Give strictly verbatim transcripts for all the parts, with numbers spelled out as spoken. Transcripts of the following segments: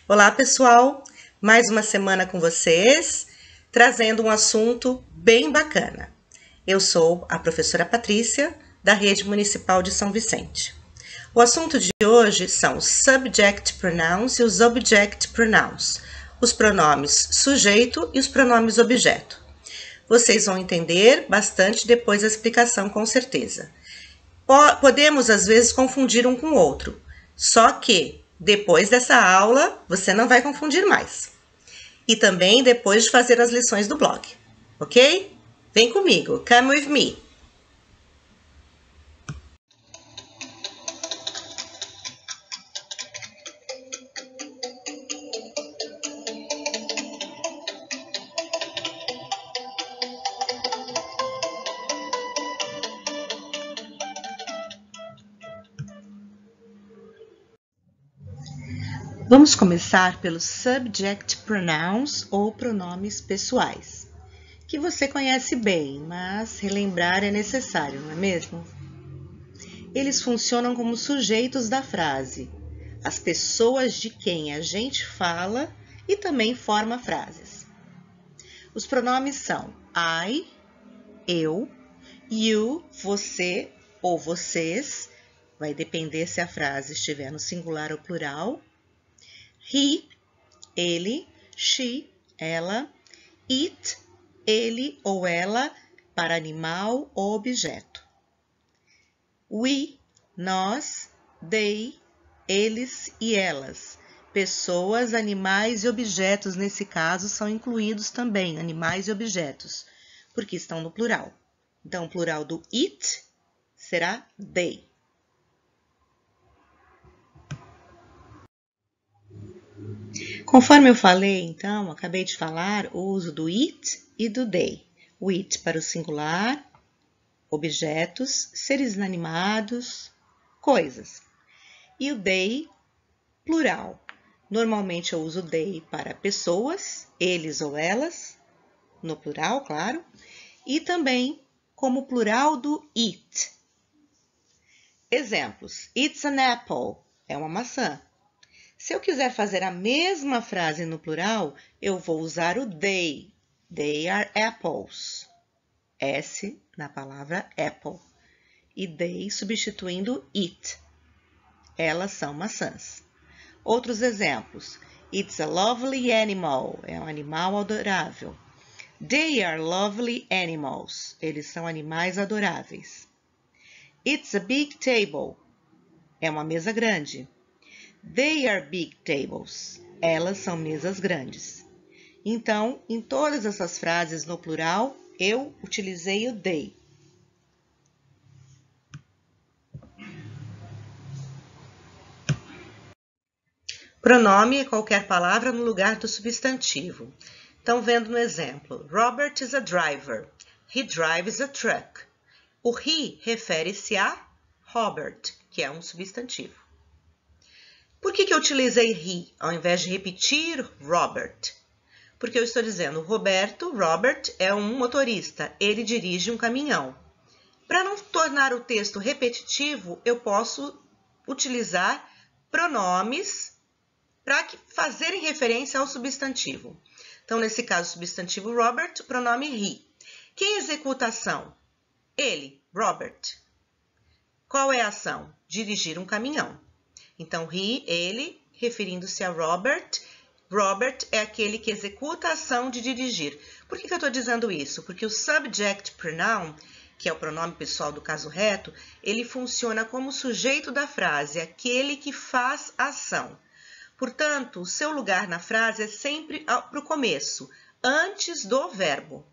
Olá, pessoal! Mais uma semana com vocês, trazendo um assunto bem bacana. Eu sou a professora Patrícia, da Rede Municipal de São Vicente. O assunto de hoje são os subject pronouns e os object pronouns, os pronomes sujeito e os pronomes objeto. Vocês vão entender bastante depois da explicação, com certeza. Podemos, às vezes, confundir um com o outro, só que depois dessa aula, você não vai confundir mais. E também depois de fazer as lições do blog, ok? Vem comigo, come with me. Vamos começar pelos subject pronouns ou pronomes pessoais, que você conhece bem, mas relembrar é necessário, não é mesmo? Eles funcionam como sujeitos da frase, as pessoas de quem a gente fala e também forma frases. Os pronomes são I, eu, you, você ou vocês, vai depender se a frase estiver no singular ou plural, he, ele, she, ela, it, ele ou ela, para animal ou objeto. We, nós, they, eles e elas. Pessoas, animais e objetos, nesse caso, são incluídos também, animais e objetos, porque estão no plural. Então, o plural do it será they. Conforme eu falei, então, acabei de falar o uso do it e do they. O it para o singular, objetos, seres inanimados, coisas. E o they, plural. Normalmente eu uso they para pessoas, eles ou elas, no plural, claro, e também como plural do it. Exemplos: It's an apple, é uma maçã. Se eu quiser fazer a mesma frase no plural, eu vou usar o they. They are apples. S na palavra apple. E they substituindo it. Elas são maçãs. Outros exemplos. It's a lovely animal. É um animal adorável. They are lovely animals. Eles são animais adoráveis. It's a big table. É uma mesa grande. They are big tables. Elas são mesas grandes. Então, em todas essas frases no plural, eu utilizei o they. Pronome é qualquer palavra no lugar do substantivo. Então, vendo no exemplo, Robert is a driver. He drives a truck. O he refere-se a Robert, que é um substantivo. Por que que eu utilizei he, ao invés de repetir Robert? Porque eu estou dizendo, Roberto, Robert, é um motorista, ele dirige um caminhão. Para não tornar o texto repetitivo, eu posso utilizar pronomes para fazerem referência ao substantivo. Então, nesse caso, substantivo Robert, pronome he. Quem executa a ação? Ele, Robert. Qual é a ação? Dirigir um caminhão. Então, he, ele, referindo-se a Robert. Robert é aquele que executa a ação de dirigir. Por que que eu estou dizendo isso? Porque o subject pronoun, que é o pronome pessoal do caso reto, ele funciona como sujeito da frase, aquele que faz a ação. Portanto, o seu lugar na frase é sempre para o começo, antes do verbo.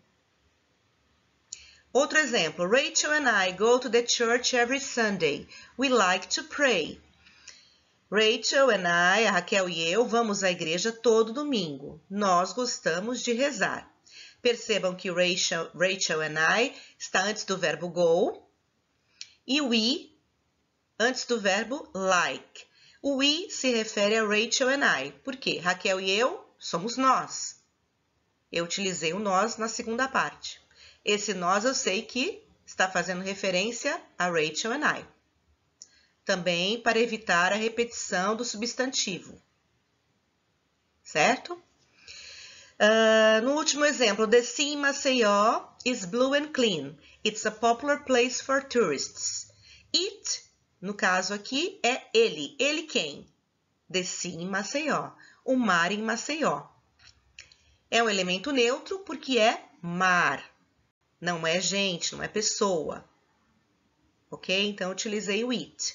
Outro exemplo, Rachel and I go to the church every Sunday. We like to pray. Rachel and I, a Raquel e eu, vamos à igreja todo domingo. Nós gostamos de rezar. Percebam que Rachel, Rachel and I está antes do verbo go e we antes do verbo like. O we se refere a Rachel and I. Por quê? Raquel e eu somos nós. Eu utilizei o nós na segunda parte. Esse nós eu sei que está fazendo referência a Rachel and I. Também para evitar a repetição do substantivo. certo? Uh, no último exemplo, the sea in Maceió is blue and clean. It's a popular place for tourists. It, no caso aqui, é ele. Ele quem? The sea in Maceió. O mar em Maceió. É um elemento neutro porque é mar. Não é gente, não é pessoa. Ok? Então, eu utilizei o it.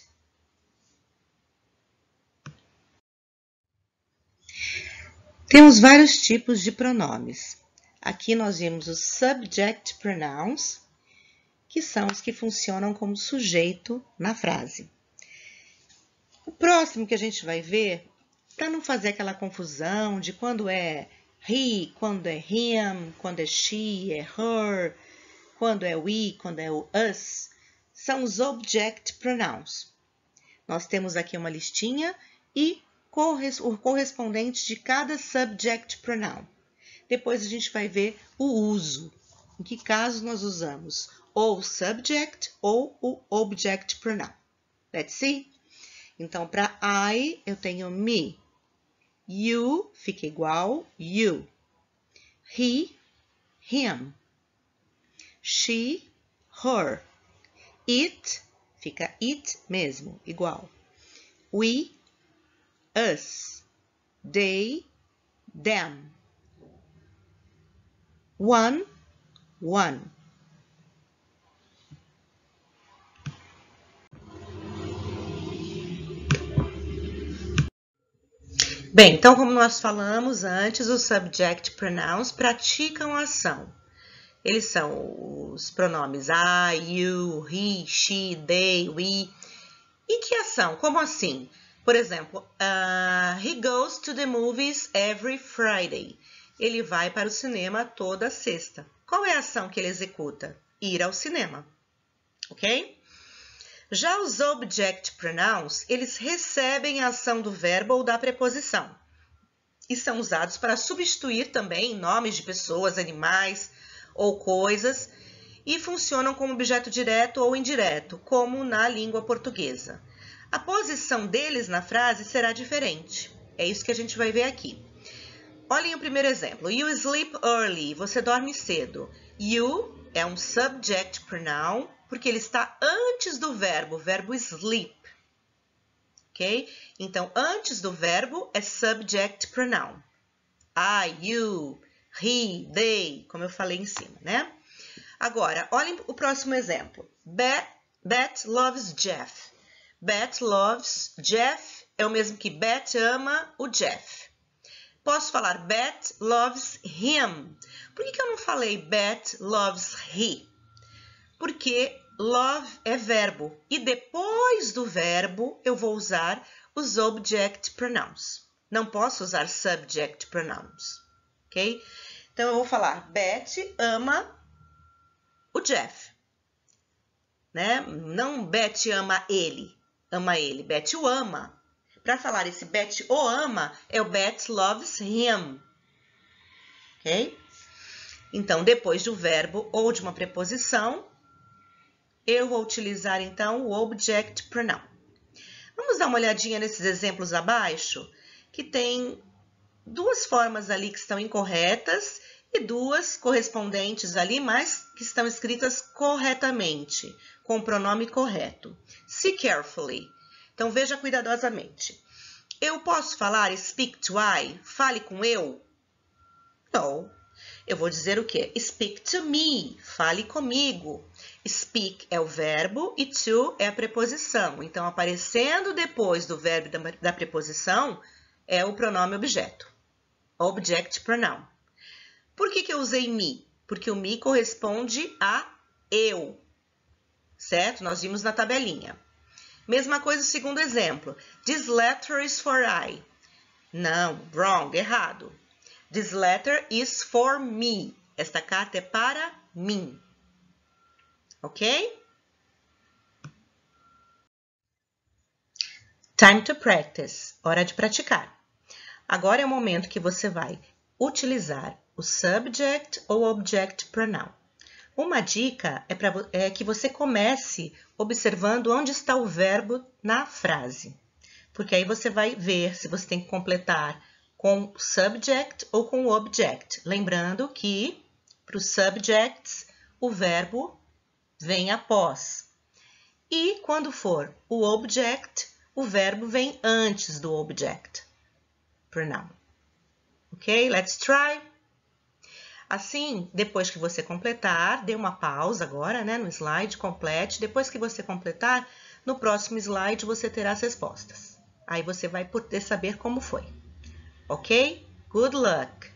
Temos vários tipos de pronomes. Aqui nós vimos os subject pronouns, que são os que funcionam como sujeito na frase. O próximo que a gente vai ver, para não fazer aquela confusão de quando é he, quando é him, quando é she, é her, quando é we, quando é o us, são os object pronouns. Nós temos aqui uma listinha e o correspondente de cada subject pronoun. Depois a gente vai ver o uso. Em que casos nós usamos ou o subject ou o object pronoun. Let's see? Então, para I, eu tenho me. You fica igual you. He, him. She, her. It fica it mesmo, igual. We, us. They, them. One, one. Bem, então, como nós falamos antes, os subject pronouns praticam a ação. Eles são os pronomes I, you, he, she, they, we. E que ação? Como assim? Por exemplo, uh, he goes to the movies every Friday. Ele vai para o cinema toda sexta. Qual é a ação que ele executa? Ir ao cinema. Ok? Já os object pronouns, eles recebem a ação do verbo ou da preposição. E são usados para substituir também nomes de pessoas, animais ou coisas. E funcionam como objeto direto ou indireto, como na língua portuguesa. A posição deles na frase será diferente. É isso que a gente vai ver aqui. Olhem o primeiro exemplo. You sleep early. Você dorme cedo. You é um subject pronoun, porque ele está antes do verbo, o verbo sleep. Ok? Então, antes do verbo é subject pronoun. I, you, he, they, como eu falei em cima, né? Agora, olhem o próximo exemplo. Beth, Beth loves Jeff. Beth loves Jeff é o mesmo que Beth ama o Jeff. Posso falar Beth loves him. Por que que eu não falei Beth loves he? Porque love é verbo e depois do verbo eu vou usar os object pronouns. Não posso usar subject pronouns, ok? Então eu vou falar Beth ama o Jeff, né? Não Beth ama ele, ama ele, Beth o ama. Para falar esse Beth o ama, é o Beth loves him, ok? Então, depois do verbo ou de uma preposição, eu vou utilizar, então, o object pronoun. Vamos dar uma olhadinha nesses exemplos abaixo, que tem duas formas ali que estão incorretas e duas correspondentes ali, mas que estão escritas corretamente, com o pronome correto. See carefully. Então, veja cuidadosamente. Eu posso falar speak to I? Fale com eu? Não. Eu vou dizer o quê? Speak to me. Fale comigo. Speak é o verbo e to é a preposição. Então, aparecendo depois do verbo da, da preposição, é o pronome objeto. Object pronoun. Por que que eu usei me? Porque o me corresponde a eu. Certo? Nós vimos na tabelinha. Mesma coisa o segundo exemplo. This letter is for I. Não, wrong, errado. This letter is for me. Esta carta é para mim. Ok? Time to practice. Hora de praticar. Agora é o momento que você vai utilizar o subject ou object pronoun. Uma dica é, pra, é que você comece observando onde está o verbo na frase. Porque aí você vai ver se você tem que completar com subject ou com object. Lembrando que, para os subjects, o verbo vem após. E, quando for o object, o verbo vem antes do object. Pronoun. Ok? Let's try. Assim, depois que você completar, dê uma pausa agora, né, no slide, complete. Depois que você completar, no próximo slide você terá as respostas. Aí você vai poder saber como foi. Ok? Good luck!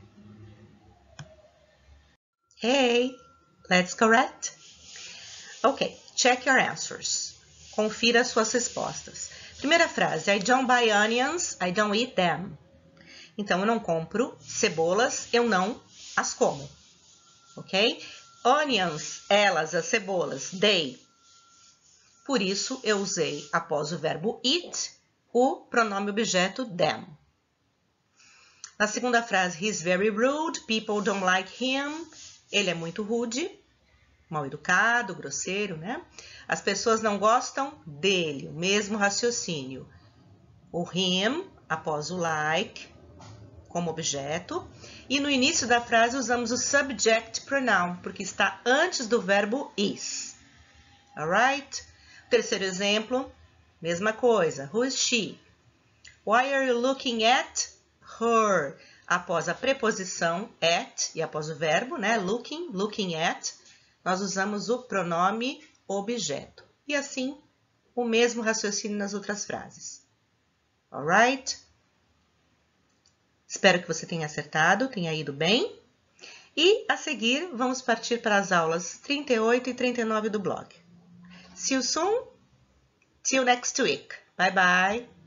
Hey, let's correct. Ok, check your answers. Confira suas respostas. Primeira frase, I don't buy onions, I don't eat them. Então, eu não compro cebolas, eu não as como. Ok? Onions, elas, as cebolas, they. Por isso, eu usei, após o verbo eat, o pronome objeto them. Na segunda frase, he's very rude, people don't like him. Ele é muito rude, mal educado, grosseiro, né? As pessoas não gostam dele, o mesmo raciocínio. O him, após o like, como objeto. E no início da frase usamos o subject pronoun, porque está antes do verbo is. Alright? Terceiro exemplo, mesma coisa. Who is she? Why are you looking at her? Após a preposição at e após o verbo, né? Looking, looking at, nós usamos o pronome objeto. E assim, o mesmo raciocínio nas outras frases. Alright? Espero que você tenha acertado, tenha ido bem. E, a seguir, vamos partir para as aulas trinta e oito e trinta e nove do blog. See you soon. Till next week. Bye, bye.